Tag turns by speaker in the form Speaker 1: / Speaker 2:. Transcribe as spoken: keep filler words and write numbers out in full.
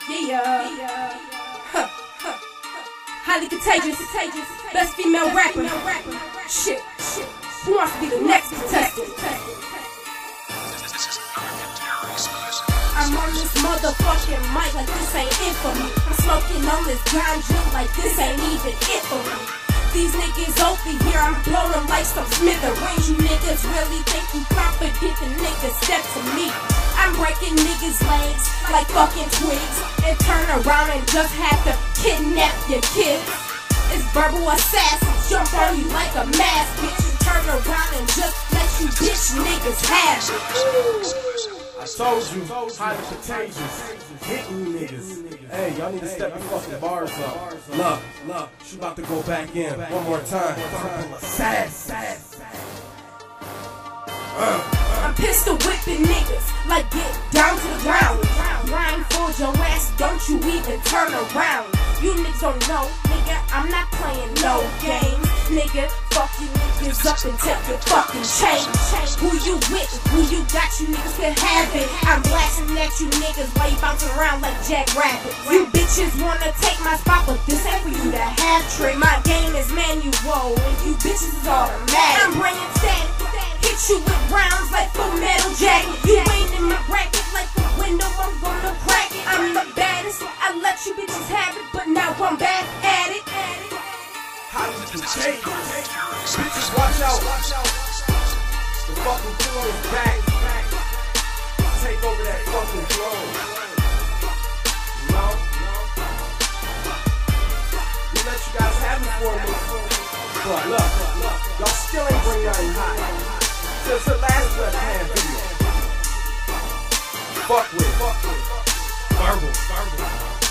Speaker 1: Yeah, yeah. Huh. Huh. Highly contagious, contagious. Best female rapper. Shit, shit. Who wants to be the next contestant? I'm on this motherfucking mic like this ain't it for me. I'm smoking on this ganja like this ain't even it for me. These niggas over here, I'm blowing like some smithereens. You niggas really think you confident, the niggas step to me. I'm breaking niggas' legs like fucking twigs and turn around and just have to kidnap your kids. It's verbal assassins, jump on you like a mask, bitch, and turn around and just let you bitch niggas have it.
Speaker 2: I told you, highly contagious, hitting you niggas. Hey, y'all need to step your fucking bars up. Look, look, she about to go back in one more time. Sad, sad, sad. Uh.
Speaker 1: I'm pistol whipping niggas, like get down to the ground. Blindfold your ass, don't you even turn around. You niggas don't know, nigga, I'm not playing no games. Nigga, fuck you niggas up and take your fucking chain. Who you with, who you got, you niggas can have it. I'm blasting at you niggas while you bouncing around like Jack Rabbit. You bitches wanna take my spot, but this ain't for you to have trick. My game is manual, and you bitches is automatic. I'm bringing static. Hit you with rounds like Full Metal Jacket. You ain't in my bracket like the window, I'm gonna crack it. I'm the baddest, I let you bitches have it, but now I'm back at it.
Speaker 2: How you contagious? Bitches, watch out. The fucking floor is back. Take over that fucking floor. You know? We let you guys have it for a minute. But look, y'all still ain't bring nothing hot. Since the last webcam video. Fuck with. Fuck with. Verbal. Verbal.